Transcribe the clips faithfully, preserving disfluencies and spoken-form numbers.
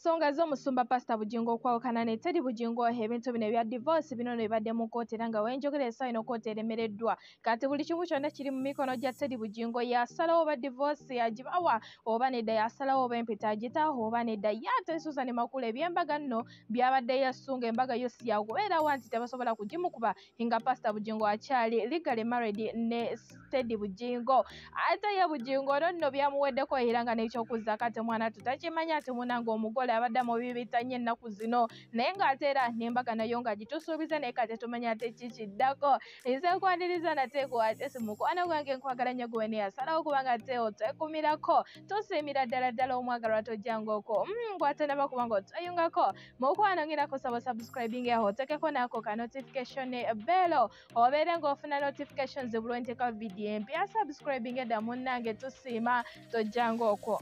ensonga z'omusumba Pastor Bujingo okwawukana ne Teddy Bujingo ebintu bino ebya divorce bino ne bibadde mu kkooti era nga wenjogera essaawa ino kkooti eremereddwa kati buli kimu kyonna kiri mu mikono gya Teddy Bujingo yasalawo oba divorce yagibawa oba nedda yasalawo oba empeta agitaawo oba nedda ye ate Susan Makula eby'embaga nno byabadde yasunga embaga yo si yakubeerawo nti tebasobola kugimukuba nga Pastor Bujingo akyali legally married ne Teddy Bujingo ate ye Bujingo ono nno byamuweddeko era nga n'ekyokuzza kati mwana tutakimanya ati munanga omugole abadde mu bibitanye ennaku zino naye ng'ate era n'embaga nayo nga gitusuubiza naye kati tumanya ate kikiddako nze nkwaniriza nateeko ate si mukwano gwange nkwagala nnyo gwe neyasalawo kubanga ate otekumirako tosiimira ddala ddala omwagalwa tojjangako ngwate naba kubanga otayungako mukwano ngirako saba subscribing aho otekeko nako ka notification bell obeere ng'ofuna notifications bulwe nteeka video empya subscribing edda munnange tusiima tojjangako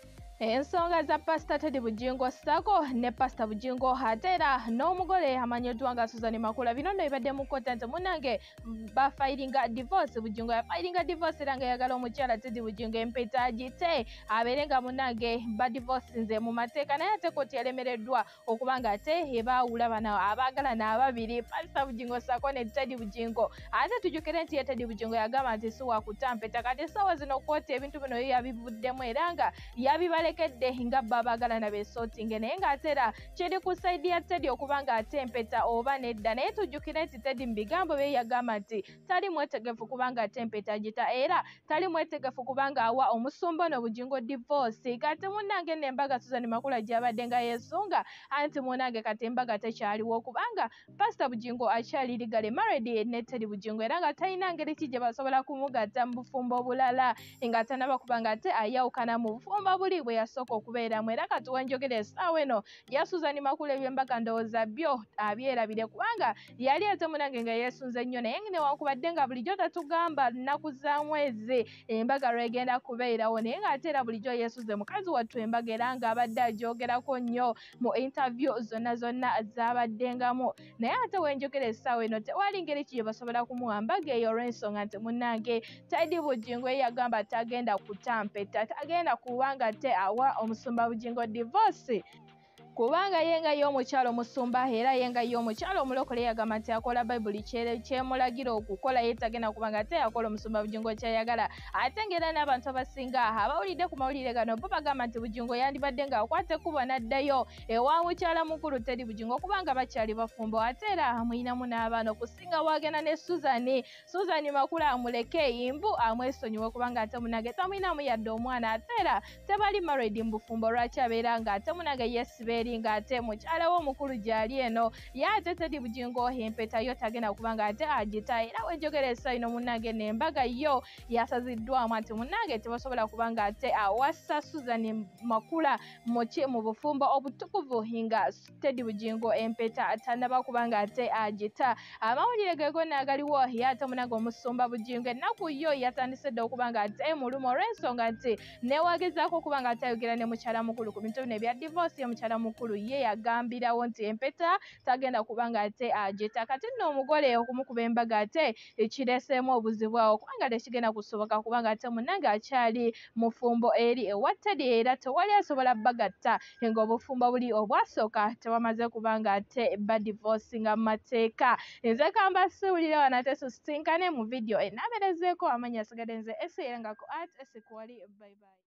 ensonga za Pastor Teddy Bujingo sako ne Pastor Bujingo ate era n'omugole amanyiddwa nga Susan Makula bino nno bibadde mu kkooti nti munnange bafayiringa divorce Bujingo yafayiringa divorce era nga yagala omukyala Teddy Bujingo empeta agite abeere nga munnange badivorcinze mu mateeka naye ate kkooti yalemereddwa okuba nga ate ebaawula bano abaagalana ababiri Pastor Bujingo sako ne Teddy Bujingo ate tujjukire nti ye Teddy Bujingo yagamba nti si wakutampeta kati essaawa zino kkooti ebintu bino yo yabivuddemu era nga yabibale lekedde nga babagalana besootinge naye ng'ate era kiri ku sayidi ya Teddy okuba ng'ate empeta oba nedda naye tujjukire nti Teddy mu bigambo bye yagamba nti tali mwetegefu kuba ng'ate empeta agita era tali mwetegefu kuba ng'awa omusumba ono Bujingo divorce kati munnange n'embaga Susan Makula gy'abadde nga yeesunga anti munnange kati embaga tekyaliwo kubanga Pastor Bujingo akyali legally married ne Teddy Bujingo era nga talina ngeri ki gye basobola kumugatta mu bufumbo bulala nga tanaba kuba ng'ate ayawukana mu bufumbo buli bwe yasooka okubeeramu era kati wenjogera essaawa eno ya Susan Makula eby'embaga ndowooza byo abyerabire kubanga yali ate munange nga yeesunze nnyo naye newankubadde nga bulijjo tatugamba nnaku za mwezi embaga lwegenda kubeerawo naye ng'ate era bulijjo yeesunze mukazi wattu embaga era ng'abadde agyogerako nnyo mu interview zonna zonna zaabaddengamu naye ate wenjogera essaawa eno tewali ngeri ki gye basobola kumuwa mbaga eyo olw'ensonga nti munnange Teddy Bujingo ye yagamba tagenda kutampeta tagenda kubanga te awa omusumba Bujingo divorce kubanga yenga y'omukyalo omusumba era yenga y'omukyalo omulokole yagamba nti akola bayibuli kyemulagira okukola ye tagenda kubanga ate yakola omusumba Bujingo kyayagala ate ng'era n'abantu abasinga abawulidde ku mawulire gano bo bagamba nti Bujingo yandibadde ng'akwata ekkubo n'addayo ewa mukyala mukulu Teddy Bujingo kubanga bakyali bafumbo ate era amuyinamu n'abaana okusinga waagenda ne Susan Susan Makula amuleke imbu amwesonyiwe kubanga ate munange tamuyinamu yadde omwana ate era tebali married mu bufumbo lwaki abeera ng'ate munange yesibeera ng'ate mukyala we omukulu gyali eno ye ate Teddy Bujingo empeta yo tagenda kubanga ate agita era wenjogera essaawa ino munnange n'embaga yo yasaziddwamu ati munnange tebasobola kubanga ate awassa Susan Makula mu bufumbo obutukuvu nga Teddy Bujingo empeta tannaba kubanga ate agita amawulire ge gonna agaliwo ye ate munnange omusumba Bujingo ennaku yo yatandise dda okubanga ate muluma olw'ensonga nti newagezaako okubanga ate ayogera ne mukyala mukulu ku bintu bino ebya divorce ye mukyala mukulu ye yagambirawo nti empeta tagenda kubanga ate agita kati nno omugole okumukuba embaga ate ekireeseemu obuzibu awo kubanga tekigenda kusoboka kubanga ate munnange akyali mufumbo eri ewa Teddy era tewali asobola bagatta nga obufumbo buli obwasooka tebamaze kubanga ate badivorcinga mu mateeka nze kamba siwulire wano ate susisinkane mu vidiyo enaaberezeeko amanya asigadde nze esi era nga ku art esi kuwali bye bye.